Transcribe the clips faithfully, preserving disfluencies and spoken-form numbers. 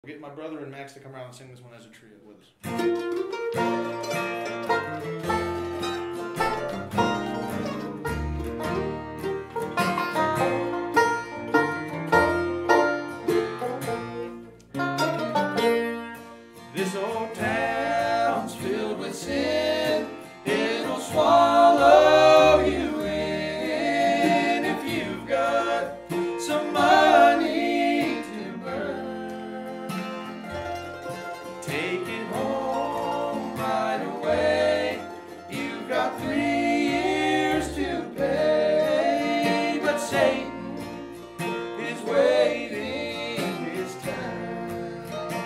We'll get my brother and Max to come around and sing this one as a trio with us. This old town's filled with sin. It'll swallow you in if you've got some money to burn. Take it home right away. You've got three years to pay, but Satan is waiting his time.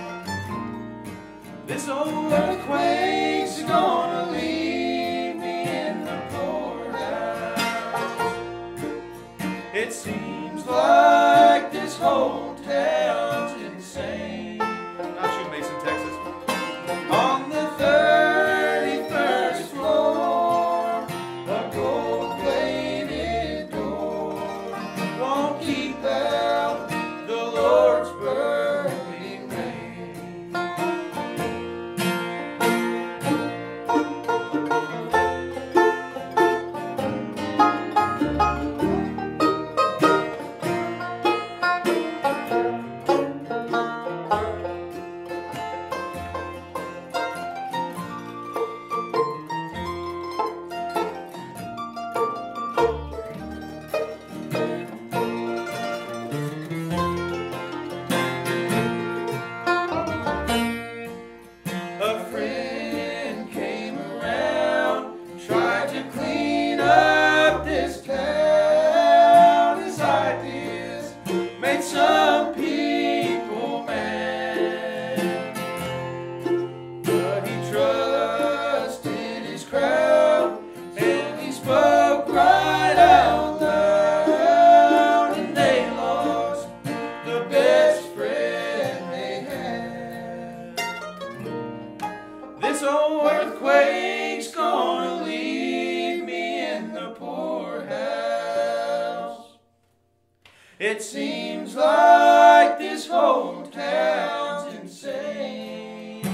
This old earthquake's gonna leave me in the poorhouse. It seems like this whole town's insane. Not you, Mason, Texas. On the thirty-first floor, a gold-plated door won't keep out the Lord's burning rain. A friend came around, tried to clean up this town. His ideas made some people mad, but he trusted his crowd and he spoke right out loud, and they lost the best friend they had. This old earthquake's gonna leave me in the poorhouse. It seems like this whole town's insane.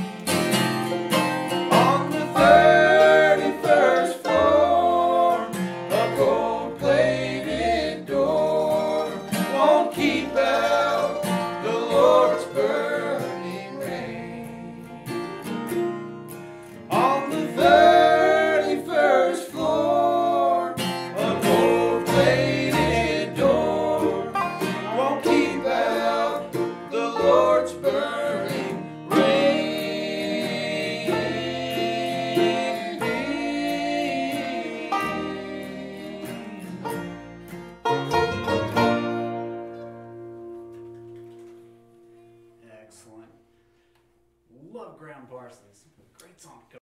On the thirty-first floor, a gold-plated door won't keep out the Lord's burning rain. On the thirty-first floor, a gold-plated door won't keep out the Lord's burning rain. Excellent. Love Graham Parsons. Great song.